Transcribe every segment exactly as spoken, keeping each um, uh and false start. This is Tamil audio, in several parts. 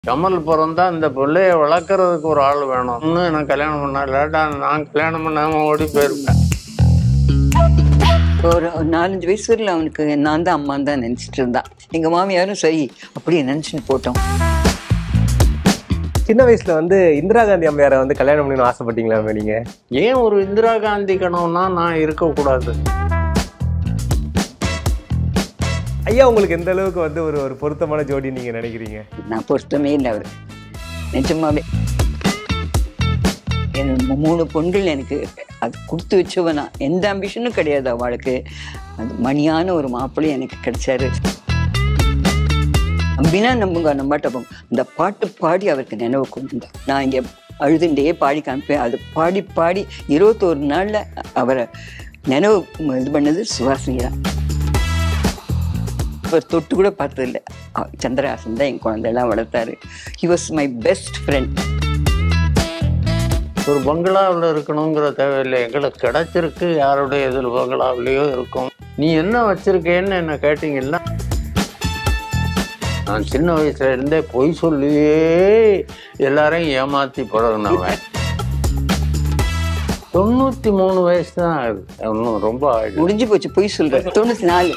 கமல் பிறந்தா இந்த பிள்ளைய வளர்க்கறதுக்கு ஒரு ஆள் வேணும். இன்னும் எனக்கு கல்யாணம் பண்ணா இல்லாட்டா நான் கல்யாணம் பண்ணாம ஓடி போயிருப்பேன். ஒரு நாலஞ்சு வயசு வரையில் அவனுக்கு நான் தான் அம்மான்னு தான் நினச்சிட்டு இருந்தான். எங்கள் மாமியாரும் சரி அப்படியே நினச்சின்னு போட்டோம். சின்ன வயசுல வந்து இந்திரா காந்தி அம்மையாரை வந்து கல்யாணம் பண்ணணும்னு ஆசைப்பட்டீங்களா நீங்க? ஏன் ஒரு இந்திரா காந்தி கனவுனா நான் இருக்கக்கூடாது? ஐயா, உங்களுக்கு எந்த அளவுக்கு வந்து ஒரு ஒரு பொருத்தமான ஜோடி நீங்க நினைக்கிறீங்க? நான் பொருத்தமே இல்லை அவர், நிஜமாவே. என் மூணு பொண்கள் எனக்கு அது கொடுத்து வச்சவனா. எந்த அம்பிஷனும் கிடையாது அவளுக்கு. அது மணியான ஒரு மாப்பிள்ளை எனக்கு கிடைச்சாரு. அப்படின்னா நம்புங்க, நம்பாட்டப்போம். இந்த பாட்டு பாடி அவருக்கு நினைவு கொண்டு நான் இங்கே அழுதுண்டே பாடி காமிப்பேன். அது பாடி பாடி இருபத்தோரு நாளில் அவரை நினைவு இது பண்ணது சுவாசியா. அவர் தொட்டு கூட பார்த்ததில்லை. சந்திரஹாசன் தான் என் குழந்தையெல்லாம் வளர்த்தாரு. He was my best friend. ஒரு பங்களாவில் இருக்கணுங்கிற தேவையில்லை, எங்களுக்கு கிடைச்சிருக்கு. யாருடைய இதில் பங்களாவிலேயோ இருக்கும். நீ என்ன வச்சிருக்கேன்னு என்ன கேட்டீங்கன்னா, நான் சின்ன வயசுல இருந்தே பொய் சொல்லியே எல்லாரையும் ஏமாத்தி பழகினவன். தொண்ணூத்தி மூணு வயசு தான் ஆகுது. இன்னும் ரொம்ப ஆயிடுச்சு. முடிஞ்சு போச்சு பொய் சொல்ற. தொண்ணூத்தி நாலு.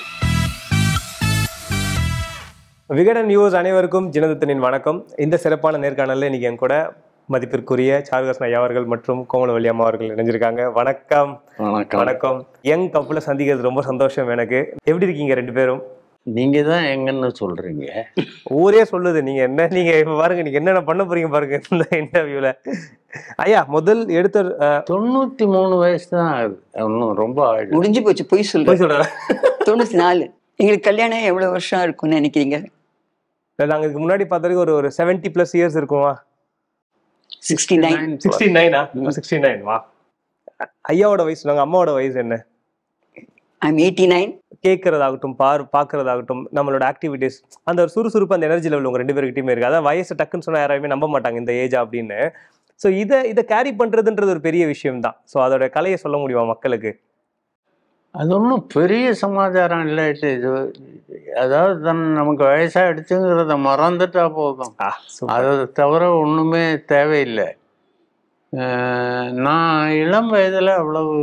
விகடன் நியூஸ் அனைவருக்கும் ஜினதத்தனின் வணக்கம். இந்த சிறப்பான நேர்காணலில் இன்னைக்கு என் கூட மதிப்பிற்குரிய சாருஹாசன் ஐயா அவர்கள் மற்றும் கோமலவல்லி அம்மா அவர்கள் இணைஞ்சிருக்காங்க. வணக்கம். வணக்கம். வணக்கம். யங் கப்புல சந்திக்கிறது ரொம்ப சந்தோஷம் எனக்கு. எப்படி இருக்கீங்க ரெண்டு பேரும்? நீங்க தான் எங்கன்னு சொல்றீங்க. ஊரே சொல்லுது. நீங்க என்ன, நீங்க இப்ப பாருங்க, நீங்க என்னென்ன பண்ண போறீங்க பாருங்க இந்த இன்டர்வியூல. ஐயா, முதல் எடுத்த தொண்ணூத்தி மூணு வயசு தான் ஆகுது. இன்னும் ரொம்ப ஆயிடுச்சு. முடிஞ்சு போச்சு பொய் சொல்ற. சொல்றேன். தொண்ணூத்தி நாலு. எங்களுக்கு கல்யாணம் எவ்வளவு வருஷம் இருக்கும்னு நினைக்கிறீங்க? நாங்க இதுக்கு முன்னாடி பார்த்ததுக்கு ஒரு ஒரு செவன்டி பிளஸ் இயர்ஸ் இருக்குமா? Sixty nine. சிக்ஸ்டி நைனா? Sixty nine. வா. ஐயாவோட வயசு, நாங்க அம்மாவோட வயசு என்ன? I'm eighty nine. கேட்கறதாகட்டும், பார் பார்க்கறதாகட்டும், நம்மளோட ஆக்டிவிட்டிஸ், அந்த ஒரு சுறுசுறுப்பு, அந்த எனர்ஜி லெவல் உங்க ரெண்டு பேருக்கிட்டையுமே இருக்கு. அதான் வயசு டக்குன்னு சொன்னா யாராலுமே நம்ப மாட்டாங்க இந்த ஏஜ் அப்படின்னு. ஸோ இதை இதை கேரி பண்றதுன்றது ஒரு பெரிய விஷயம் தான். ஸோ அதோட கலையை சொல்ல முடியுமா மக்களுக்கு? அது ஒன்றும் பெரிய சமாச்சாரம் இல்லை. இது அதாவது தன் நமக்கு வயசாகிடுச்சுங்கிறத மறந்துட்டா போதும். அதை தவிர ஒன்றுமே தேவையில்லை. நான் இளம் வயதில் அவ்வளவு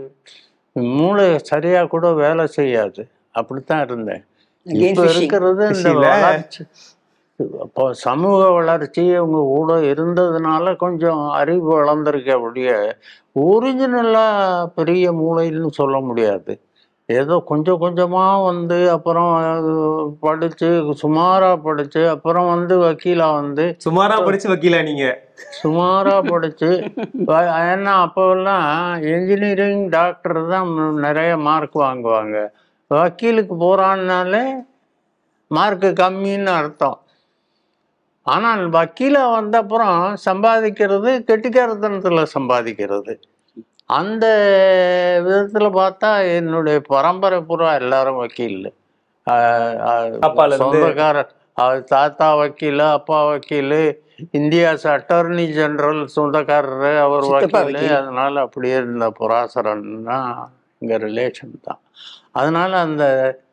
மூளை சரியாக கூட வேலை செய்யாது, அப்படித்தான் இருந்தேன். இப்போ இருக்கிறது இந்த வளர்ச்சி, இப்போ சமூக வளர்ச்சி அவங்க கூட இருந்ததுனால கொஞ்சம் அறிவு வளர்ந்துருக்கு. அப்படியே ஒரிஜினலாக பெரிய மூளைன்னு சொல்ல முடியாது. ஏதோ கொஞ்சம் கொஞ்சமாக வந்து அப்புறம் படித்து சுமாராக படித்து அப்புறம் வந்து வக்கீலாக வந்து. சுமாராக படித்து வக்கீலா நீங்கள்? சுமாராக படித்து. ஏன்னா அப்போல்லாம் இன்ஜினியரிங் டாக்டர் தான் நிறைய மார்க் வாங்குவாங்க. வக்கீலுக்கு போகிறான்னாலே மார்க்கு கம்மின்னு அர்த்தம். ஆனால் வக்கீலாக வந்த அப்புறம் சம்பாதிக்கிறது கெட்டிக்காரத்தனத்தில் சம்பாதிக்கிறது. அந்த விதத்தில் பார்த்தா என்னுடைய பரம்பரை பூரா எல்லாரும் வக்கீல். சொந்தக்காரர், தாத்தா வக்கீல், அப்பா வக்கீல், இந்தியாஸ் அட்டார்னி ஜெனரல் சொந்தக்காரர், அவர் வக்கீல். அதனால அப்படியே இருந்த புராசரன்னா இங்கே ரிலேஷன் தான். அதனால அந்த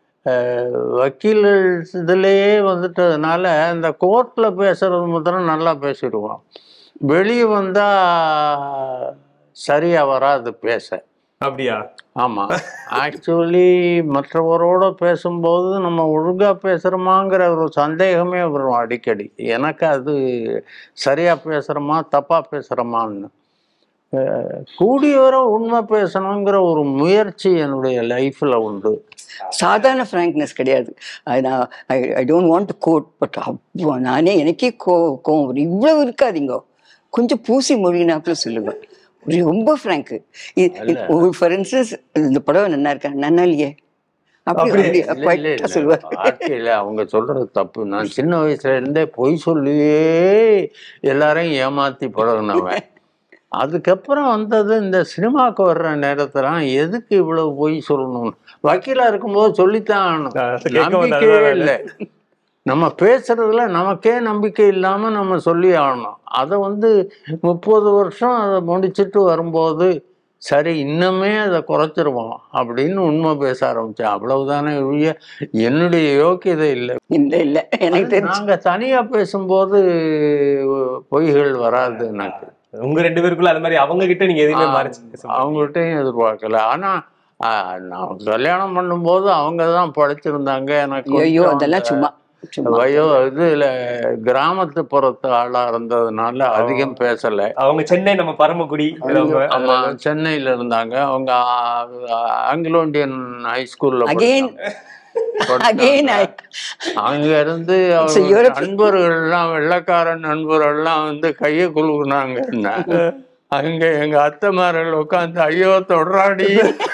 வக்கீல் இதுலேயே வந்துட்டதுனால இந்த கோர்ட்டில் பேசுறது மாத்திரம் நல்லா பேசிடுவோம். வெளியே வந்தால் சரியாக வராது பேச. அப்படியா? ஆமாம். ஆக்சுவலி மற்றவரோட பேசும்போது நம்ம ஒழுங்காக பேசுகிறோமாங்கிற ஒரு சந்தேகமே வரும் அடிக்கடி. எனக்கு அது சரியாக பேசுகிறோமா தப்பாக பேசுகிறோமான்னு. கூடிய வரை உண்மை பேசணுங்கிற ஒரு முயற்சி என்னுடைய லைஃப்பில் உண்டு. சாதாரண ஃப்ராங்க்னஸ் கிடையாது. நான் I I don't want to quote, but அவ்வளோ நானே எனக்கே கோ கோவம் வரும். இவ்வளவு இருக்காதீங்க, கொஞ்சம் பூசி மொழினாப்புல சொல்லுவேன். ரொம்ப ஃப்ராங்கு. ஃபார் இன்ஸ்டன்ஸ், இந்த படம் நல்லா இருக்கா, நல்லா இல்லையே அப்படி சொல்லுவேன். வாழ்க்கையில் அவங்க சொல்றது தப்பு. நான் சின்ன வயசுல இருந்தே பொய் சொல்லியே எல்லாரையும் ஏமாத்தி பழகினவன். அதுக்கப்புறம் வந்தது இந்த சினிமாவுக்கு வர்ற நேரத்துல எதுக்கு இவ்வளவு பொய் சொல்லணும். வக்கீலா இருக்கும்போது சொல்லித்தான் ஆகணும். நம்பிக்கையே இல்லை. நம்ம பேசுறதுல நமக்கே நம்பிக்கை இல்லாம நம்ம சொல்லி ஆகணும். அதை வந்து முப்பது வருஷம் அதை முடிச்சுட்டு வரும்போது சரி இன்னுமே அதை குறைச்சிருவோம் அப்படின்னு உண்மை பேச ஆரம்பித்தேன். அவ்வளவுதானே ஒழிய என்னுடைய யோக்கியதை இல்லை. இல்லை இல்லை எனக்கு தெரிஞ்சு நாங்கள் தனியாக பேசும்போது பொய்கள் வராது எனக்கு. உங்க ரெண்டு பேருக்குள்ள அது மாதிரி அவங்க கிட்ட நீங்க எதுவுமே மறைச்சு அவங்ககிட்டையும் எதிர்பார்க்கல. ஆனா நான் கல்யாணம் பண்ணும்போது அவங்க தான் படிச்சிருந்தாங்க. எனக்கு ஐயோ அதெல்லாம் சும்மா வயோ இதுல கிராமத்து புறத்து ஆளா இருந்ததுனால அதிகம் பேசல. அவங்க சென்னை நம்ம பரமக்குடி. ஆமா சென்னையில இருந்தாங்க. அவங்க ஆங்கிலோ இந்தியன் ஹைஸ்கூல்ல அங்க இருந்து நண்பர்கள்லாம் வெள்ளக்கார நண்பர்கள்லாம் வந்து கையை குலுக்குனாங்க. அங்க எங்க அத்தைமார்கள் உட்காந்து ஐயோ தொடராடி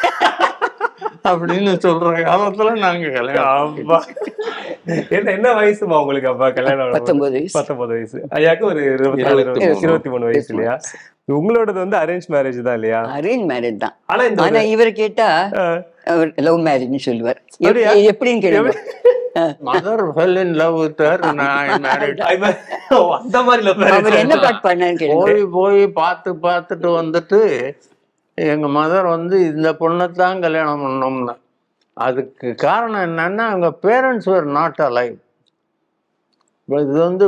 அப்படின்னு சொல்ற காலத்துல நாங்க கல்யாணம். என்ன என்ன வயசுமா உங்களுக்கு அப்பா கல்யாணம்? பத்தொன்பது வயசு. பத்தொன்பது வயசு. ஐயாக்கு ஒரு இருபத்தி நாலு இருபத்தி மூணு வயசு இல்லையா? உங்களோடது வந்து அரேஞ்ச் மேரேஜ் தான் இல்லையா? அரேஞ்ச் மேரேஜ் தான். ஆனா இவரை கேட்டா அவர் லவ் மேரேஜ்னு சொல்லுவார். எப்படின்னு கேளுங்க. Mother fell in love with her, நான் மேரிட். அந்த மாதிரி லவ் அவர் என்ன பாட் பண்ணான்னு கேளுங்க. போய் போய் பார்த்து பார்த்துட்டு வந்துட்டு எங்க மதர் வந்து இந்த பொண்ணை தான் கல்யாணம் பண்ணோம்னு. அதுக்கு காரணம் என்னன்னா அவங்க பேரண்ட்ஸ் வேர் நாட் அலைவ். இது வந்து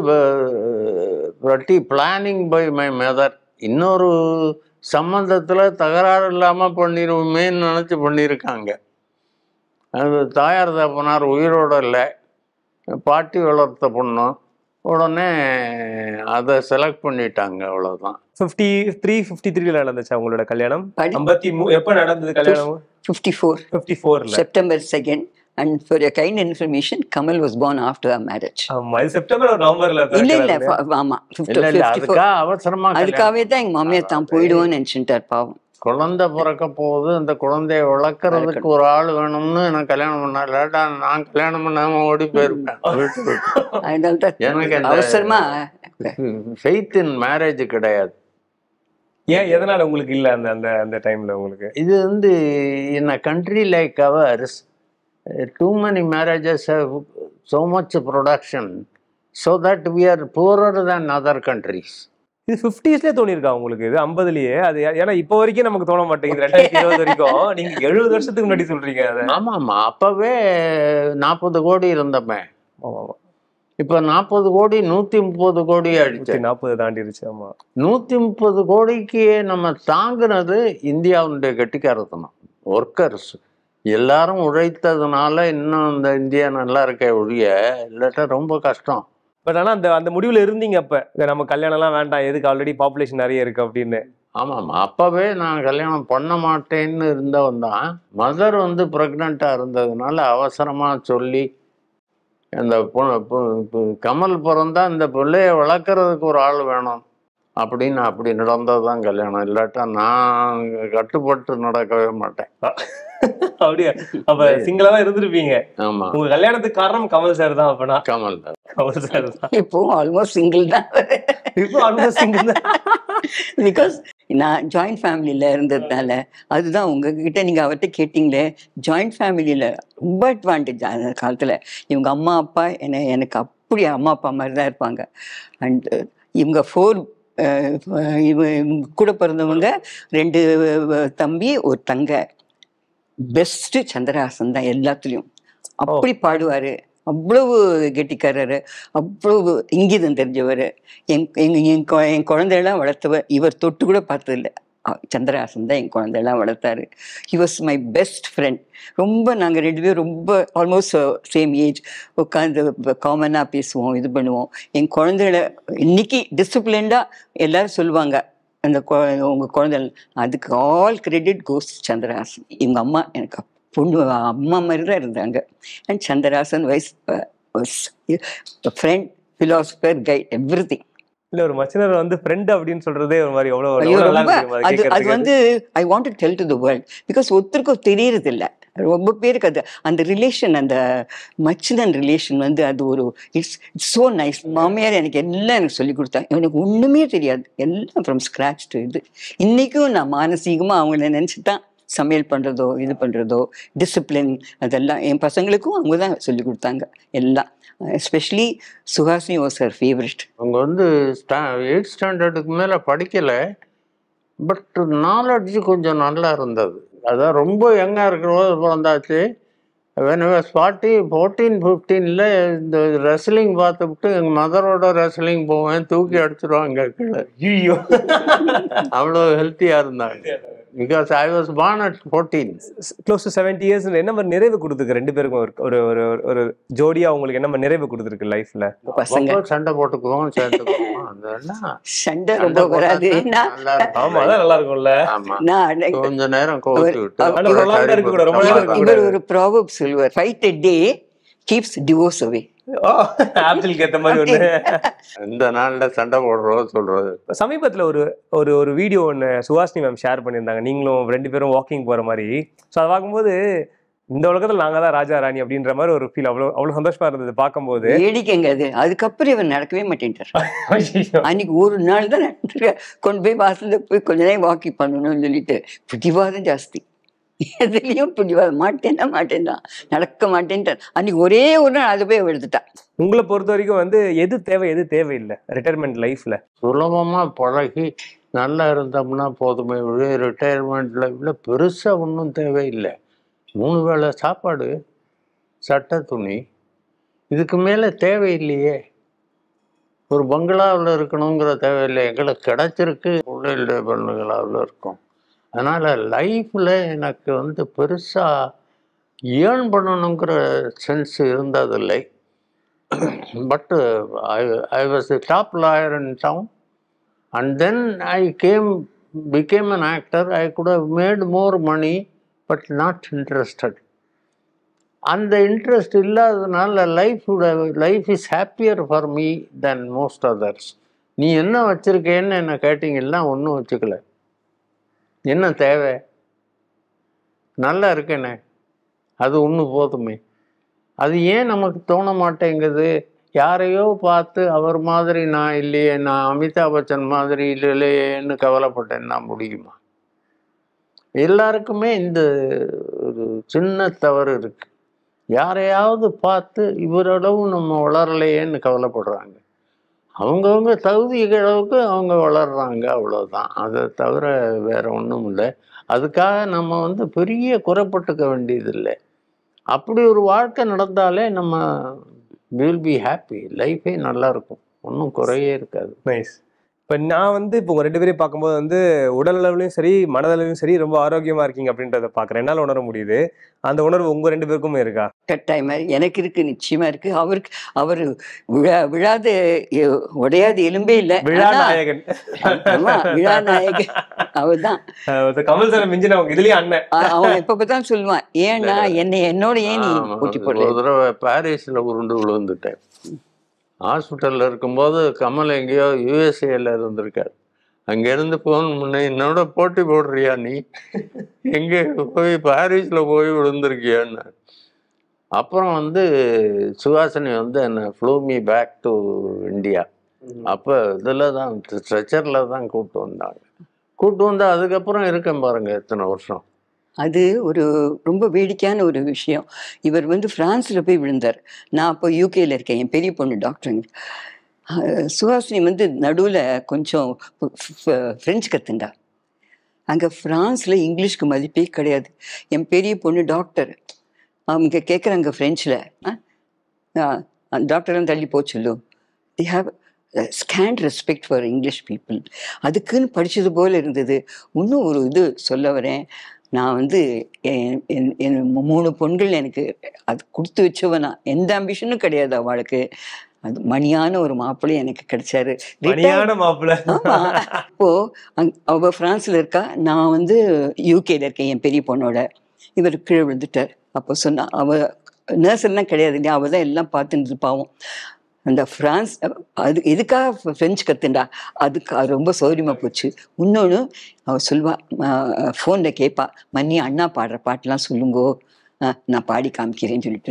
பிளானிங் பை மை மதர். இன்னொரு சம்பந்தத்துல தகராறு இல்லாம பண்ணிடுவோமேன்னு நினைச்சு பண்ணியிருக்காங்க. அது தாயார் தகப்பனார் உயிரோட இல்லை, பாட்டி வளர்த்த பொண்ணு. உடனே அதை செலக்ட் பண்ணிட்டாங்க, அவ்வளவுதான். ஃபிஃப்டி த்ரீ ஃபிஃப்டி த்ரீல நடந்துச்சு அவங்களோட கல்யாணம். ஐம்பத்தி மூ எப்போ நடந்தது கல்யாணம்? ஃபிஃப்டி ஃபோர் ஃபிஃப்டி ஃபோர்ல September second. And for your kind information, Kamal was born after our marriage. ஆமா இது செப்டம்பர் நவம்பர்ல. இல்ல இல்ல ஆமா அவசரமா அதுக்காகவே தான் எங்க மாமியார் தான் போயிடுவோன்னு நினைச்சுட்டார் பாவம். குழந்தை பிறக்க போகுது, அந்த குழந்தைய வளர்க்கறதுக்கு ஒரு ஆள் வேணும்னு எனக்கு கல்யாணம் பண்ணா. இல்லாட்டா நான் கல்யாணம் பண்ணாம ஓடி போயிருப்பேன். எனக்கு அவசரமா ஃபெய்த் இன் மேரேஜ் கிடையாது. ஏன் எதனால உங்களுக்கு இல்ல அந்த அந்த அந்த டைம்ல உங்களுக்கு? இது வந்து in a country like ours, too many marriages have so much production so that we are poorer than other countries. இது ஃபிஃப்டிஸ்லேயே தோணிருக்கா உங்களுக்கு? இது ஐம்பதுலயே அது? ஏன்னா இப்போ வரைக்கும் நமக்கு தோண மாட்டேங்குது. ரெண்டாயிரத்தி இருபது வரைக்கும் நீங்க எழுபது வருஷத்துக்கு முன்னாடி சொல்றீங்க அதை. ஆமா ஆமா அப்பவே நாற்பது கோடி இருந்தமே. இப்ப நாற்பது கோடி நூத்தி முப்பது கோடி ஆயிடுச்சு. நாற்பது தாண்டிருச்சு. ஆமா நூத்தி முப்பது கோடிக்கு நம்ம தாங்குனது இந்தியாவுடைய கெட்டிக்காரத்தனம். ஒர்க்கர்ஸ் எல்லாரும் உழைத்ததுனால இன்னும் இந்த இந்தியா நல்லா இருக்க ஒழிய இல்லாட்டா ரொம்ப கஷ்டம். பட் ஆனால் அந்த அந்த முடிவில் இருந்தீங்க அப்போ, நம்ம கல்யாணம்லாம் வேண்டாம், எதுக்கு ஆல்ரெடி பாப்புலேஷன் நிறைய இருக்கு அப்படின்னு? ஆமாம், அப்போவே நான் கல்யாணம் பண்ண மாட்டேன்னு இருந்தவன் தான். மதர் வந்து ப்ரெக்னெண்ட்டாக இருந்ததுனால அவசரமாக சொல்லி அந்த கமல் பிறந்தா இந்த பிள்ளைய வளர்க்குறதுக்கு ஒரு ஆள் வேணும் அப்படின்னு அப்படி நடந்தது தான் கல்யாணம். இல்லாட்டா நான் கட்டுப்பட்டு நடக்கவே மாட்டேன். அப்படியா? அப்ப சிங்கிளா தான் இருந்திருப்பீங்க. ஆமா, உங்க கல்யாணத்துக்கு காரணம் கமல் சார் தான். அப்பனா கமல் தான். கமல் சார் தான். இப்போ ஆல்மோஸ்ட் சிங்கிள் தான். இப்போ ஆல்மோஸ்ட் சிங்கிள் தான். பிகாஸ் நான் ஜாயிண்ட் ஃபேமிலியில இருந்ததுனால அதுதான். உங்ககிட்ட நீங்க அவர்கிட்ட கேட்டீங்களே, ஜாயிண்ட் ஃபேமிலியில ரொம்ப அட்வான்டேஜ். அந்த காலத்துல இவங்க அம்மா அப்பா என்ன எனக்கு அப்படி அம்மா அப்பா மாதிரி தான் இருப்பாங்க. அண்ட் இவங்க ஃபோர் இவ கூட பிறந்தவங்க ரெண்டு தம்பி ஒரு தங்க. பெஸ்ட் சந்திரஹாசன் தான் எல்லாத்துலேயும். அப்படி பாடுவார், அவ்வளவு கெட்டிக்காரர், அவ்வளவு இங்கிதம் தெரிஞ்சவர். என் எங்க என் என் குழந்தையெல்லாம் வளர்த்தவர். இவர் தொட்டு கூட பார்த்ததில்லை. சந்திரஹாசன் தான் என் குழந்தையெல்லாம் வளர்த்தாரு. He was my best friend. ரொம்ப நாங்கள் ரெண்டு பேரும் ரொம்ப ஆல்மோஸ்ட் சேம் ஏஜ். உட்காந்து காமனாக பேசுவோம், இது பண்ணுவோம். என் குழந்தைகள இன்னைக்கு டிசிப்ளின்டாக எல்லாரும் சொல்லுவாங்க, அந்த உங்கள் குழந்தைகள். அதுக்கு ஆல் கிரெடிட் கோஸ் சந்திரஹாசன். இவங்க அம்மா எனக்கு பொண்ணு அம்மா மாதிரி தான் இருந்தாங்க. And Chandrahasan wise friend, philosopher, guide, everything. இல்ல ஒரு மச்சினர் வந்து ஃப்ரெண்ட் அப்படின்னு சொல்றதே ஒரு மாதிரி எவ்வளவு அது அது வந்து I want to tell to the world. Because ஒருத்தருக்கும் தெரியறது இல்லை. ரொம்ப பேருக்கு அது அந்த ரிலேஷன், அந்த மச்சினன் ரிலேஷன் வந்து அது ஒரு இட்ஸ் இட்ஸ் ஸோ நைஸ். மாமியார் எனக்கு எல்லாம் எனக்கு சொல்லி கொடுத்தாங்க. எனக்கு ஒன்றுமே தெரியாது, எல்லாம் ஃப்ரம் ஸ்க்ராச் டு இது. இன்றைக்கும் நான் மானசீகமாக அவங்கள நினச்சி தான் சமையல் பண்ணுறதோ இது பண்ணுறதோ டிசிப்ளின் அதெல்லாம் என் பசங்களுக்கும் அவங்க தான் சொல்லி கொடுத்தாங்க எல்லாம். Especially Suhasini was her favourite. அவங்க வந்து ஸ்டா எயிட் ஸ்டாண்டர்டுக்கு மேலே படிக்கலை. பட் நாலெட்ஜ் கொஞ்சம் நல்லா இருந்தது. அதான் ரொம்ப யங்காக இருக்கிறபோது பிறந்தாச்சு. வென் வாஸ் ஃபார்ட்டி ஃபோர்டீன் ஃபிஃப்டீனில் இந்த ரெஸ்லிங் பார்த்துவிட்டு எங்கள் மதரோட ரெஸ்லிங் போவேன், தூக்கி அடிச்சிடுவாங்க கீழே. ஐயோ, அவ்வளோ ஹெல்த்தியாக இருந்தாங்க. Because I was born at fourteen. Close to seventy years. என்ன மாதிரி நிறைவு கொடுத்துருக்கு ரெண்டு பேருக்கும்? ஒரு ஒரு ஒரு ஒரு ஜோடியா உங்களுக்கு என்ன மாதிரி நிறைவு கொடுத்துருக்கு லைஃப்ல? பசங்க சண்டை போட்டுக்குவோம், சேர்ந்துக்குவோம். அதெல்லாம் சண்டை ரொம்ப வராது. ஆமா, அதான் நல்லா இருக்கும்ல. ஆமா, நான் கொஞ்ச நேரம் கோவிச்சு விட்டு இவர் ஒரு ப்ராவர்ப் சொல்லுவார், fight a day keeps divorce away. ஆப்பிளுக்கு ஏத்த மாதிரி ஒண்ணு. இந்த நாள்ல சண்டை போடுறோம் சொல்றது. சமீபத்துல ஒரு ஒரு ஒரு வீடியோ ஒன்று சுஹாசினி மேம் ஷேர் பண்ணியிருந்தாங்க, நீங்களும் ரெண்டு பேரும் வாக்கிங் போற மாதிரி. ஸோ அதை பார்க்கும்போது இந்த உலகத்துல நாங்க தான் ராஜா ராணி அப்படின்ற மாதிரி ஒரு ஃபீல். அவ்வளோ அவ்வளவு சந்தோஷமா இருந்தது பார்க்கும்போது. வேடிக்கைங்க அது. அதுக்கப்புறம் இவர் நடக்கவே மாட்டேன்ட்டார். அன்னைக்கு ஒரு நாள் தான் நடந்துருக்க, கொண்டு போய் வாசல்ல போய் கொஞ்ச நேரம் வாக்கிங் பண்ணணும்னு சொல்லிட்டு பிடிவாதம் ஜாஸ்தி. எதுலயும் பிடிவாதம், மாட்டேன்னா மாட்டேன் தான், நடக்க மாட்டேன்ட்டார். அன்னைக்கு ஒரே ஒரு நாள் அதை போய் எடுத்துட்டான். உங்களை பொறுத்த வரைக்கும் வந்து எது தேவை எது தேவையில்லை ரிட்டையர்மெண்ட் லைஃப்ல? சுலபமா பழகி நல்லா இருந்தோம்னா போதுமே. ரிட்டையர்மெண்ட் லைஃப்ல பெருசா ஒன்றும் தேவையில்லை. மூணு வேளை சாப்பாடு, சட்டை, துணி, இதுக்கு மேலே தேவையில்லையே. ஒரு பங்களாவில் இருக்கணுங்கிற தேவையில்லை. எங்களுக்கு கிடைச்சிருக்கு, உள்ள பங்களாவில் இருக்கும். அதனால் லைஃப்பில் எனக்கு வந்து பெருசாக ஏர்ன் பண்ணணுங்கிற சென்ஸ் இருந்ததில்லை. But I I was the top lawyer in town and then I came became an actor. I could have made more money but not interested. அந்த இன்ட்ரெஸ்ட் இல்லாததுனால life life is happier for me then most others. நீ என்ன வச்சுருக்கேன்னு என்ன கேட்டிங்கன்னா ஒன்றும் வச்சுக்கல. என்ன தேவை? நல்லா இருக்கேனே, அது ஒன்று போதுமே. அது ஏன் நமக்கு தோண மாட்டேங்குது? யாரையோ பார்த்து அவர் மாதிரி நான் இல்லையே, நான் அமிதாப் பச்சன் மாதிரி இல்லையேன்னு கவலைப்பட்டேன்னா முடியுமா? எல்லாருக்குமே இந்த ஒரு சின்ன தவறு இருக்கு. யாரையாவது பார்த்து இவரளவு நம்ம வளரலையேன்னு கவலைப்படுறாங்க. அவங்கவுங்க தகுதி அளவுக்கு அவங்க வளர்றாங்க, அவ்வளோதான். அதை தவிர வேற ஒன்றும் இல்லை. அதுக்காக நம்ம வந்து பெரிய குறைப்பட்டுக்க வேண்டியதில்லை. அப்படி ஒரு வாழ்க்கை நடந்தாலே நம்ம வில் பி ஹாப்பி. லைஃபே நல்லா இருக்கும், ஒன்றும் குறையே இருக்காது. நைஸ். இப்போ நான் வந்து இப்போ உங்கள் ரெண்டு பேரையும் பார்க்கும்போது வந்து உடல் அளவுலையும் சரி மனதளவுலையும் சரி ரொம்ப ஆரோக்கியமாக இருக்கீங்க அப்படின்றத பார்க்குறேன். என்னால் உணர முடியுது. அந்த உணர்வு உங்கள் ரெண்டு பேருக்குமே இருக்கா? கட்டாயமாக எனக்கு இருக்கு, நிச்சயமா இருக்கு. அவருக்கு அவர் விழா விழாத உடையாத எலும்பே இல்லை. விழாநாயகன். ஆமா, விழாநாயகன் அவர் தான். கமல் சார் மிஞ்சின அவங்க இதுலயே அண்ணன். அவன் எப்ப பார்த்தாலும் சொல்லுவான், ஏன்னா என்னை என்னோட ஏன் நீ போட்டி போடுற. ஒரு தடவை பாரிஸ்ல உருண்டு விழுந்துட்டேன். ஹாஸ்பிட்டலில் இருக்கும்போது கமல் எங்கேயோ யூஎஸ்ஏல இருந்திருக்காரு. அங்கேருந்து ஃபோன் பண்ண, என்னோட போட்டி போடுறியா நீ, எங்கே போய் பாரிஸில் போய் விழுந்திருக்கியான்னு. அப்புறம் வந்து சுஹாசினி வந்து என்னை flew me back to India. அப்போ இதில் தான் ஸ்ட்ரெச்சரில் தான் கூப்பிட்டு வந்தாங்க. கூப்பிட்டு வந்தால் அதுக்கப்புறம் இருக்கேன் பாருங்க எத்தனை வருஷம். அது ஒரு ரொம்ப வேடிக்கையான ஒரு விஷயம். இவர் வந்து ஃப்ரான்ஸில் போய் விழுந்தார். நான் அப்போ யூகேயில் இருக்கேன், என் பெரிய பொண்ணு டாக்டருங்க. சுஹாசினி வந்து நடுவில் கொஞ்சம் ஃப்ரெஞ்சு கற்றுண்டா. அங்கே ஃப்ரான்ஸில் இங்கிலீஷ்க்கு மதிப்பே கிடையாது. என் பெரிய பொண்ணு டாக்டர், அவங்க கேட்குறாங்க ஃப்ரெஞ்சில், டாக்டர்லாம் தள்ளி போக சொல்லும். They have scant respect for English people. அதுக்குன்னு படித்தது போல் இருந்தது. இன்னும் ஒரு இது சொல்ல வரேன். நான் வந்து என் மூணு பொண்கள் எனக்கு அது கொடுத்து வச்சவனா, எந்த அம்பிஷனும் கிடையாது அவளுக்கு. அது மணியான ஒரு மாப்பிள்ளை எனக்கு கிடைச்சாரு. ஆமா, இப்போ அவ பிரான்ஸ்ல இருக்கா, நான் வந்து யூகேல இருக்கேன் என் பெரிய பொண்ணோட. இவர் கீழே விழுந்துட்டார். அப்போ சொன்னா, அவ நர்ஸ் எல்லாம் கிடையாது இல்லையா, அவ தான் எல்லாம் பார்த்துட்டு பாவம். அந்த ஃப்ரான்ஸ் அது எதுக்காக ஃப்ரெஞ்சு கற்றுண்டா, அதுக்கு அது ரொம்ப சௌரியமாக போச்சு. இன்னொன்று அவள் சொல்வா, ஃபோனில் கேட்பா, மன்னி அண்ணா பாடுற பாட்டெலாம் சொல்லுங்கோ, நான் பாடி காமிக்கிறேன்னு சொல்லிட்டு.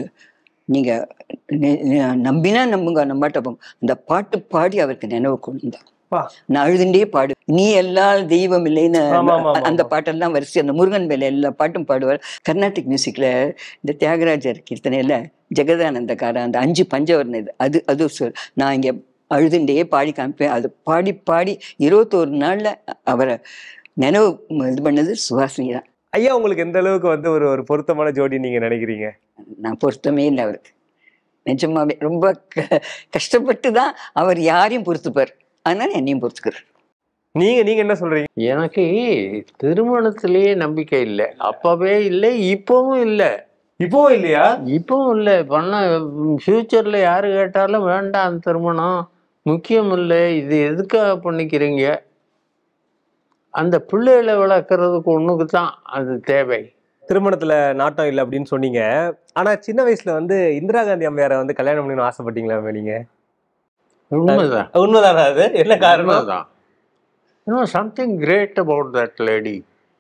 நீங்கள் நம்பினா நம்புங்க, நம்பாட்ட போங்க. அந்த பாட்டு பாடி அவருக்கு நினைவு கொண்டு நான் அழுதுண்டே பாடு, நீ எல்லா தெய்வம் இல்லைன்னு அந்த பாட்டெல்லாம் வரிசை, அந்த முருகன் மேல எல்லா பாட்டும் பாடுவார். கர்நாடிக் மியூசிக்ல இந்த தியாகராஜர் கீர்த்தனையில ஜெகதானந்தக்கார அந்த அஞ்சு பஞ்சவர்ணம் இது அது அது சொல் நான் இங்க அழுதுண்டே பாடி காமிப்பேன். அது பாடி பாடி இருபத்தோரு நாள்ல அவரை நினைவு இது பண்ணது சுஹாசினி தான். ஐயா உங்களுக்கு எந்த அளவுக்கு வந்து ஒரு ஒரு பொருத்தமான ஜோடி நீங்க நினைக்கிறீங்க? நான் பொருத்தமே இல்லை அவருக்கு, நிஜமாவே ரொம்ப க கஷ்டப்பட்டு தான் அவர் யாரையும் பொறுத்துப்பார், அதனால என்னையும் பொறுத்துக்கிறார். நீங்க நீங்க என்ன சொல்றீங்க? எனக்கு திருமணத்திலேயே நம்பிக்கை இல்லை, அப்பவே இல்லை, இப்பவும் இல்லை. இப்பவும் இல்லையா? இப்பவும் இல்லை. பண்ண ஃபியூச்சர்ல யாரு கேட்டாலும் வேண்டாம் திருமணம் முக்கியம் இல்லை, இது எதுக்காக பண்ணிக்கிறீங்க, அந்த பிள்ளைகளை வளர்க்கறதுக்கு ஒண்ணுக்கு தான் அது தேவை. திருமணத்துல நாட்டம் இல்லை அப்படின்னு சொன்னீங்க. ஆனா சின்ன வயசுல வந்து இந்திரா காந்தி அம்மையாரை வந்து கல்யாணம் பண்ணணும்னு ஆசைப்பட்டீங்களா நீங்க? உண்மைதான். உண்மைதானா? அது என்ன காரணம் தான்? You know something great about that lady.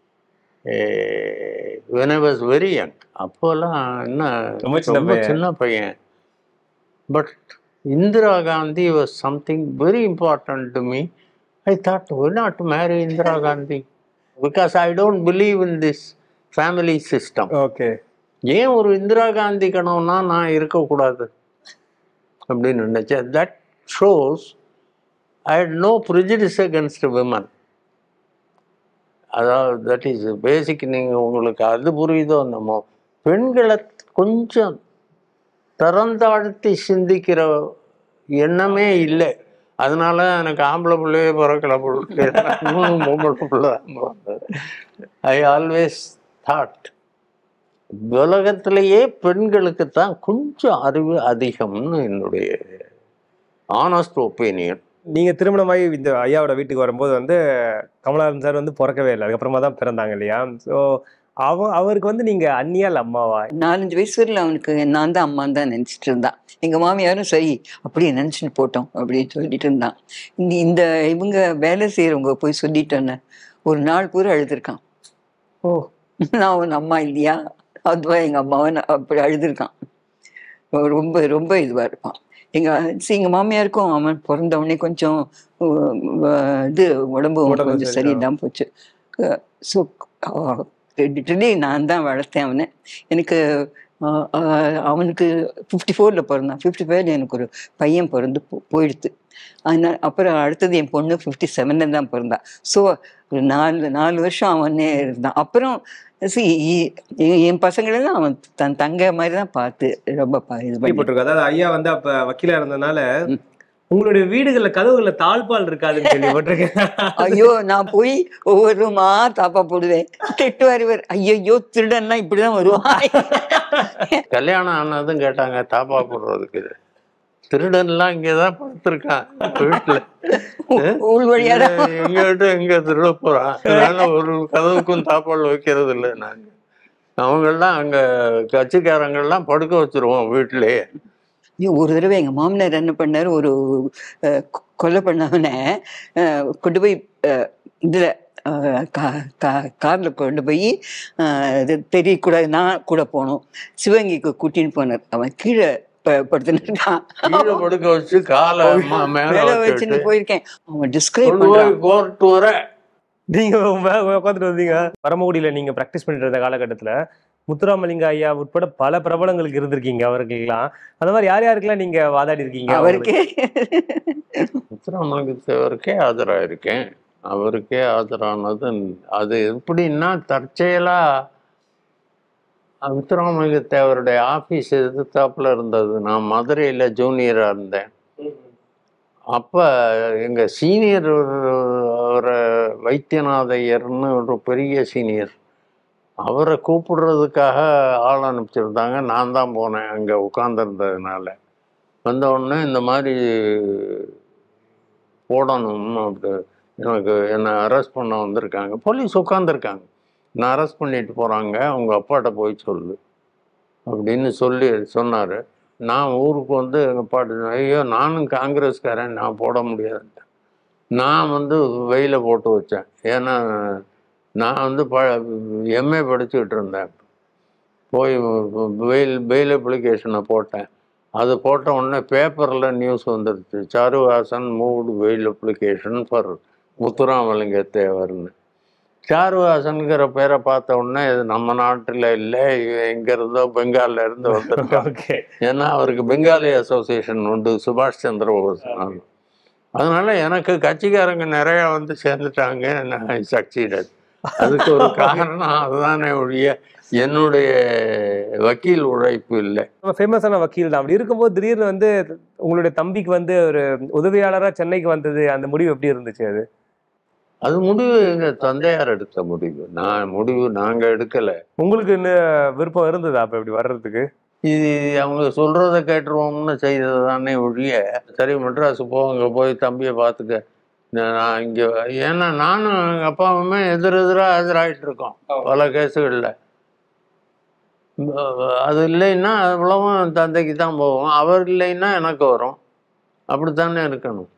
When I was very young, அப்போலாம் என்ன ரொம்ப சின்ன பையன். But Indira Gandhi was something very important to me. I thought, why not marry Indira Gandhi? Because I don't believe in this family system. Okay. ஏன் ஒரு இந்திரா காந்தி கனவுனா நான் இருக்கக்கூடாது அப்படின்னு நினைச்சேன். That shows I had no prejudice against women. அதாவது தட் இஸ் பேசிக். நீங்கள் உங்களுக்கு அது புரியுதோ நம்ம பெண்களை கொஞ்சம் திறந்தாழ்த்தி சிந்திக்கிற எண்ணமே இல்லை. அதனால எனக்கு ஆம்பளை பிள்ளையே பிறக்கல பொம்பளை பிள்ளை தான். ஐ ஆல்வேஸ் தாட் உலகத்திலேயே பெண்களுக்கு தான் கொஞ்சம் அறிவு அதிகம்னு என்னுடைய ஆனஸ்ட் ஒப்பீனியன். நீங்க திருமணமாகி இந்த ஐயாவோட வீட்டுக்கு வரும்போது வந்து கமலஹாசன் சார் வந்து பிறக்கவே இல்லை, அதுக்கப்புறமா தான் பிறந்தாங்க இல்லையா? ஸோ அவ அவருக்கு வந்து நீங்க அண்ணியால் அம்மாவா? நாலஞ்சு வயசு வரல அவனுக்கு நான் தான் அம்மான்னு தான் நினைச்சிட்டு இருந்தான். எங்க மாமியாரும் சரி அப்படியே நினைச்சுட்டு போட்டோம் அப்படின்னு சொல்லிட்டு இருந்தான். இந்த இந்த இவங்க வேலை செய்யறவங்க போய் சொல்லிட்டோன்னு ஒரு நாள் பூரா அழுதுருக்கான். ஓ நான் உன் அம்மா இல்லையா, அதுவா எங்க அம்மாவை அப்படி அழுதுருக்கான். ரொம்ப ரொம்ப இதுவா இருப்பான். எங்க எங்க மாமியாருக்கும் அவன் பிறந்தவொடனே கொஞ்சம் இது உடம்பு கொஞ்சம் சரியில்லாம போச்சு. ஸோ லிட்டரலி நான் தான் வளர்த்தேன் அவனை. எனக்கு அவனுக்கு ஃபிஃப்டி ஃபோரில் பிறந்தான். ஃபிஃப்டி ஃபைவ்ல எனக்கு ஒரு பையன் பிறந்து போ போயிடுது அதனால அப்புறம் அடுத்தது என் பொண்ணு ஃபிஃப்டி செவனில் தான் பிறந்தான். ஸோ ஒரு நாலு நாலு வருஷம் அவனே இருந்தான். அப்புறம் என் பசங்களெல்லாம் அவன் தன் தங்க மாதிரி தான் பார்த்து ரொம்ப இது பண்ணி. அதாவது ஐயா வந்து அப்ப வக்கீலா இருந்ததுனால உங்களுடைய வீடுகள்ல கதவுகள்ல தாழ்பால் இருக்காதுன்னு கேள்விப்பட்டிருக்கேன். ஐயோ நான் போய் ஒவ்வொரு ரூமா தாப்பா போடுவேன். திட்டுவார் இவர், ஐயோ திருடன்னா இப்படிதான் வருவான். கல்யாணம் ஆனதும் கேட்டாங்க தாப்பா போடுறதுக்கு. திருடன்லாம் இங்கதான் படுத்திருக்கான் வீட்டுல, உள் வழியா எங்கிட்ட எங்க திருட போறான். அதனால ஒரு கதவுக்கும் தாப்பால் வைக்கிறது இல்லை நாங்க. அவங்கெல்லாம் அங்க கட்சிக்காரங்கள்லாம் படுக்க வச்சிருவோம் வீட்டிலேயே. ஒரு தடவை எங்க மாமனார் என்ன பண்ணாரு, ஒரு கொலை பண்ணவன கொண்டு போய் இதுல கார்ல கொண்டு போய் தெரியக்கூடாது, நான் கூட போனோம், சிவகங்கைக்கு கூட்டின்னு போனார். அவன் கீழே படுத்துட்டான், படுக்க வச்சு காலை மேல வச்சுன்னு போயிருக்கேன். அவன் டிஸ்கிரைப் பண்றான். நீங்க உட்காந்துட்டு வந்தீங்க பரமக்குடியில நீங்க பிராக்டிஸ் பண்ணிட்டு இருந்த காலகட்டத்துல முத்துராமலிங்க ஐயா உட்பட பல பிரபலங்களுக்கு இருந்திருக்கீங்க. அவருக்கெல்லாம் அந்த மாதிரி யார் யாருக்கெல்லாம் நீங்க வாதாடி இருக்கீங்க? அவருக்கே முத்துராமலிங்க தேவருக்கே ஆஜராயிருக்கேன். அவருக்கே ஆஜரானது அது எப்படின்னா தற்செயலா முத்துராமலிங்க தேவருடைய ஆபீஸ் எதிர்த்தாப்புல இருந்தது. நான் மதுரையில ஜூனியரா இருந்தேன். அப்ப எங்க சீனியர் ஒரு வைத்தியநாதையர்னு ஒரு பெரிய சீனியர், அவரை கூப்பிடுறதுக்காக ஆள் அனுப்பிச்சிருந்தாங்க. நான் தான் போனேன் அங்கே உட்காந்துருந்ததுனால. வந்த உடனே இந்த மாதிரி போடணும் அப்படி எனக்கு என்னை அரெஸ்ட் பண்ண வந்திருக்காங்க, போலீஸ் உட்காந்துருக்காங்க, நான் அரெஸ்ட் பண்ணிட்டு போகிறாங்க, அவங்க அப்பாட்ட போய் சொல்லு அப்படின்னு சொல்லி சொன்னார். நான் ஊருக்கு வந்து எங்கள் பாட்டு, ஐயோ நானும் காங்கிரஸ்காரன், நான் போட முடியாதுன்ட்டேன். நான் வந்து வெயில போட்டு வச்சேன். ஏன்னா நான் வந்து ப எம்ஏ படிச்சுக்கிட்டு இருந்தேன். போய் பெயில் பெயில் அப்ளிகேஷனை போட்டேன். அது போட்ட உடனே பேப்பரில் நியூஸ் வந்துடுச்சு, Charuhasan moved bail application for Muthuramalinga தேவர்னு. சாருஹாசனுங்கிற பேரை பார்த்த உடனே இது நம்ம நாட்டில் இல்லை, எங்கே இருந்தோ பெங்காலில் இருந்து வந்திருக்காங்க. ஏன்னா அவருக்கு பெங்காலி அசோசியேஷன் உண்டு, சுபாஷ் சந்திர போஸ். அதனால எனக்கு கட்சிக்காரங்க நிறைய வந்து சேர்ந்துட்டாங்க. நான் சக்சீடட். அதுக்கு ஒரு காரணம் அதுதானே ஒழிய என்னுடைய வக்கீல் உழைப்பு இல்லை. ஃபேமஸான வக்கீல் தான். அப்படி இருக்கும்போது திடீர்னு வந்து உங்களுடைய தம்பிக்கு வந்து ஒரு உதவியாளராக சென்னைக்கு வந்தது, அந்த முடிவு எப்படி இருந்துச்சு? அது அது முடிவு எங்க தந்தையார் எடுத்த முடிவு. நான் முடிவு நாங்க எடுக்கல. உங்களுக்கு இன்னும் விருப்பம் இருந்ததா அப்ப இப்படி வர்றதுக்கு? இது அவங்க சொல்றதை கேட்டுருவோம்னு செய்தது தானே ஒழிய, சரி மெட்ராஸ் போ, அங்கே போய் தம்பியை பார்த்துக்க, நான் இங்கே, ஏன்னா நானும் எங்கள் அப்பாவுமே எதிர் எதிராக எதிராகிட்டு இருக்கோம் பல கேஸுகளில். அது இல்லைன்னா அவ்வளவும் தந்தைக்கு தான் போவோம், அவர் இல்லைன்னா எனக்கு வரும். அப்படித்தானே இருக்கணும்.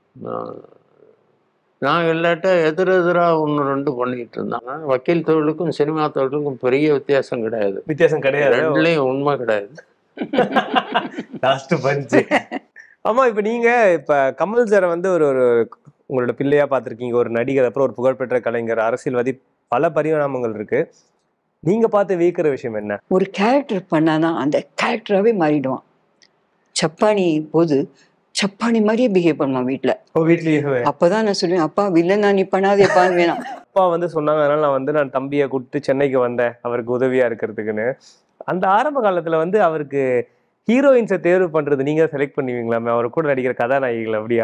நான் இல்லாட்ட எதிர் எதிராக ஒன்று ரெண்டு பண்ணிக்கிட்டு இருந்தாங்க. வக்கீல் தொழிலுக்கும் சினிமா தொழிலுக்கும் பெரிய வித்தியாசம் கிடையாது. வித்தியாசம் கிடையாது, ரெண்டுலேயும் உண்மை கிடையாது. Last punch. ஆமா, இப்ப நீங்க இப்ப கமல் சாரை வந்து ஒரு ஒரு உங்களோட பிள்ளையா பார்த்திருக்கீங்க, ஒரு நடிகர், அப்புறம் ஒரு புகழ்பெற்ற கலைஞர், அரசியல்வாதி, பல பரிணாமங்கள் இருக்கு. நீங்க பார்த்து வியக்கிற விஷயம் என்ன? ஒரு கேரக்டர் பண்ணாதான் அந்த கேரக்டராகவே மாறிடுவான். சப்பானி போது சப்பானி மாதிரியே பிஹேவ் பண்ணுவான் வீட்டுல. வீட்லயே அப்பதான் நான் சொல்லுவேன், அப்பா வில்லனா நீ பண்ணாதேப்பா வேணாம். அப்பா வந்து சொன்னாங்க, அதனால நான் வந்து நான் தம்பியை கூப்பிட்டு சென்னைக்கு வந்தேன் அவருக்கு உதவியா இருக்கிறதுக்குன்னு. அந்த ஆரம்ப காலத்துல வந்து அவருக்கு ஹீரோயின்ஸை தேர்வு பண்றது நீங்க செலக்ட் பண்ணுவீங்களாமே, அவர் கூட நடிக்கிற கதாநாயகிகள்? அப்படியா?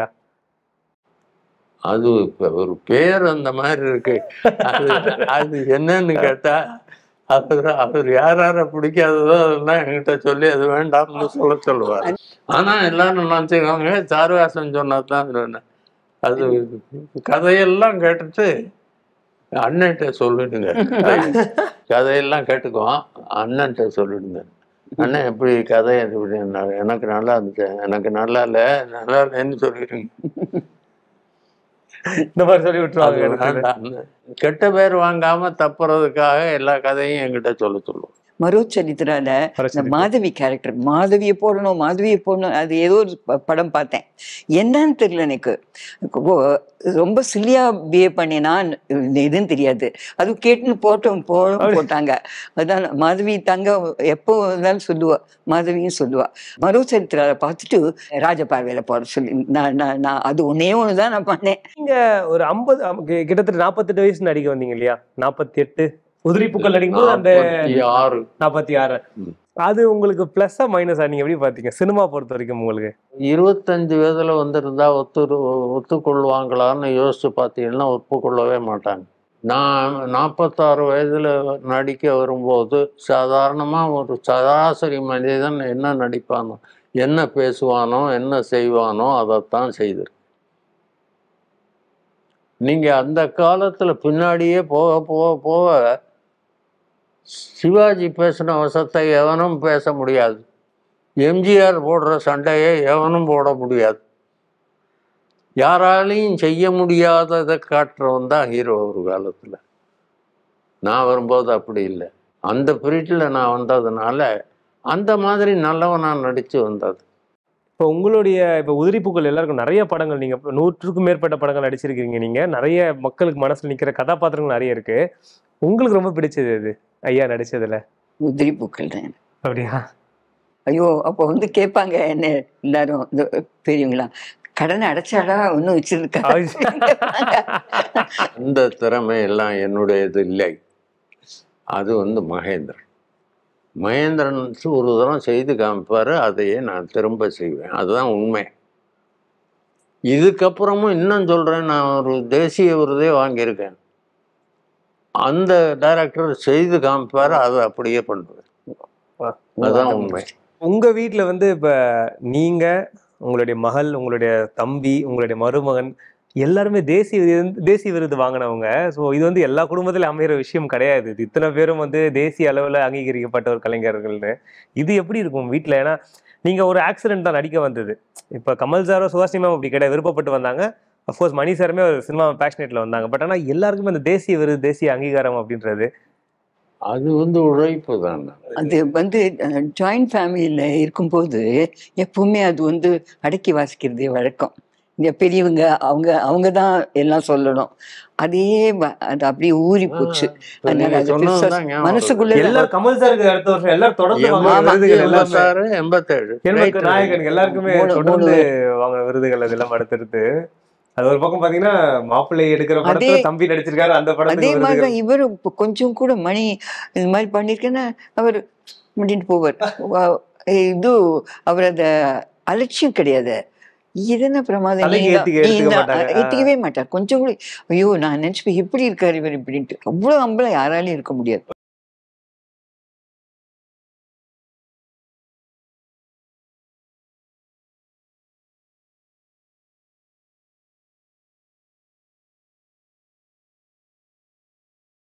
அது இப்ப ஒரு பேர் அந்த மாதிரி இருக்கு. அது அது என்னன்னு கேட்டா, அவர் அவர் யார் யார பிடிக்காததோ அதெல்லாம் என்கிட்ட சொல்லி அது வேண்டாம்னு சொல்ல சொல்லுவார். ஆனா எல்லாரும் நினைச்சுக்கோங்க, சாருவாசன் சொன்னதுதான். அது கதையெல்லாம் கேட்டுட்டு அண்ணன்ட்ட சொல்லிடுங்க, கதையெல்லாம் கேட்டுக்குவோம், அண்ணன்ட்ட சொல்லிடுங்க, அண்ணன் எப்படி கதை எப்படி எனக்கு நல்லா இருந்துச்சு, எனக்கு நல்லா இல்லை, நல்லா இல்லைன்னு சொல்லிடுங்க. இந்த மாதிரி சொல்லி விட்டுருவாங்க. கெட்ட பேர் வாங்காம தப்புறதுக்காக எல்லா கதையும் என்கிட்ட சொல்ல சொல்லுவோம். மரோச்சரித்திரால இந்த மாதவி கேரக்டர், மாதவியை போடணும் மாதவியை போடணும், அது ஏதோ ஒரு படம் பார்த்தேன், என்னன்னு தெரியல எனக்கு. ரொம்ப சில்லியா பிஹேவ் பண்ணினான் இதுன்னு தெரியாது, அது கேட்டுன்னு போட்டோம் போட போட்டாங்க. அதான் மாதவி தங்க எப்போ இருந்தாலும் சொல்லுவா, மாதவியும் சொல்லுவா. மரோச்சரித்திரால பார்த்துட்டு ராஜபார்வையில போட சொல்லி நான் நான் அது ஒன்னே ஒண்ணுதான் நான் பண்ணேன். நீங்க ஒரு ஐம்பது கிட்டத்தட்ட நாற்பத்தெட்டு வயசு நடிக்க வந்தீங்க இல்லையா? நாற்பத்தி எட்டு உதிரி பூக்கள் நடிக்கும்போது அந்த ஆறு நாற்பத்தி ஆறு அது உங்களுக்கு பிளஸ்ஸா மைனஸா நீங்க எப்படி பாத்தீங்க சினிமா பொறுத்த வரைக்கும்? உங்களுக்கு இருபத்தஞ்சு வயதுல வந்திருந்தா ஒத்து ஒத்துக்கொள்வாங்களான்னு யோசிச்சு பார்த்தீங்கன்னா ஒப்புக்கொள்ளவே மாட்டாங்க. நான் நாற்பத்தாறு வயதுல நடிக்க வரும்போது சாதாரணமா ஒரு சராசரி மனிதன் என்ன நடிப்பானோ, என்ன பேசுவானோ, என்ன செய்வானோ அதைத்தான் செய்திரு. நீங்க அந்த காலத்துல பின்னாடியே போக போக போக சிவாஜி பேசின வசத்தை எவனும் பேச முடியாது, எம்ஜிஆர் போடுற சண்டையை எவனும் போட முடியாது, யாராலையும் செய்ய முடியாததை காட்டுறவன் தான் ஹீரோ ஒரு காலத்துல. நான் வரும்போது அப்படி இல்லை, அந்த பீரியட்ல நான் வந்ததுனால அந்த மாதிரி நல்லவன் நான் நடிச்சு வந்தது. இப்போ உங்களுடைய இப்போ உதிரிப்பூக்கள் எல்லாருக்கும் நிறைய படங்கள், நீங்க நூற்றுக்கும் மேற்பட்ட படங்கள் நடிச்சிருக்கீங்க, நீங்க நிறைய மக்களுக்கு மனசுல நிக்கிற கதாபாத்திரங்கள் நிறைய இருக்கு. உங்களுக்கு ரொம்ப பிடிச்சது எது ஐயா நடிச்சதுல? உதிரிப்பூக்கள் தான். அப்படியா? ஐயோ, அப்போ வந்து கேட்பாங்க என்ன எல்லாரும் பெரியவங்களா, கடனை அடைச்சாடா ஒன்னும் வச்சிருக்கா. அந்த திறமை எல்லாம் என்னுடையது இல்லை, அது வந்து மகேந்திரன். மகேந்திரன் ஒரு தரம் செய்து காமிப்பாரு, அதையே நான் திரும்ப செய்வேன், அதுதான் உண்மை. இதுக்கப்புறமும் இன்னும் சொல்றேன், நான் ஒரு தேசிய விருதே வாங்கியிருக்கேன். அந்த டைரக்டர் செய்து காமிப்பாரு, அதை அப்படியே பண்ணுவேன், அதுதான் உண்மை. உங்க வீட்டுல வந்து இப்ப நீங்க, உங்களுடைய மகள், உங்களுடைய தம்பி, உங்களுடைய மருமகன் எல்லாருமே தேசிய தேசிய விருது வாங்கினவங்க. ஸோ இது வந்து எல்லா குடும்பத்திலும் அமைகிற விஷயம் கிடையாது. இது இத்தனை பேரும் வந்து தேசிய அளவில் அங்கீகரிக்கப்பட்ட ஒரு கலைஞர்கள்னு. இது எப்படி இருக்கும் வீட்டில்? ஏன்னா நீங்க ஒரு ஆக்சிடென்ட் தான் நடிக்க வந்தது. இப்போ கமல் சாரோ சுஹாசினிமா அப்படி கிடையாது, விருப்பப்பட்டு வந்தாங்க. அஃப்கோர்ஸ் மணி சாருமே ஒரு சினிமா பேஷனேட்ல வந்தாங்க. பட் ஆனால் எல்லாருக்குமே அந்த தேசிய விருது, தேசிய அங்கீகாரம் அப்படின்றது அது வந்து உழைப்பு தான். அது வந்து ஜாயிண்ட் ஃபேமிலியில இருக்கும்போது எப்பவுமே அது வந்து அடக்கி வாசிக்கிறதே வழக்கம். இங்க பெரியவங்க அவங்க அவங்க தான் எல்லாம் சொல்லணும், அதே அது அப்படியே ஊறி போச்சு. அதனால மனசுக்குள்ள எல்லாரும் கமல் சாருக்கு அடுத்த வருஷம் எல்லாரும் தொடர்ந்து எண்பத்தேழு நாயகன் எல்லாருக்குமே தொடர்ந்து வாங்கின விருதுகள் அதெல்லாம் அடுத்தடுத்து. அது ஒரு பக்கம் பாத்தீங்கன்னா மாப்பிள்ளை எடுக்கிற படத்துல தம்பி நடிச்சிருக்காரு, அந்த படம் அதே மாதிரிதான் இவரு கொஞ்சம் கூட மணி இந்த மாதிரி பண்ணிருக்கேன்னா அவர் முடிட்டு போவார். இது அவர் அந்த அலட்சியம் கிடையாது, இதென்ன பிரமாதம் ஏத்துக்கவே மாட்டார் கொஞ்சம் கூட. ஐயோ நான் நினைச்சுப்பேன் எப்படி இருக்காரு இவர் இப்படின்ட்டு. அவ்வளவு அம்பளம் யாராலையும் இருக்க முடியாது.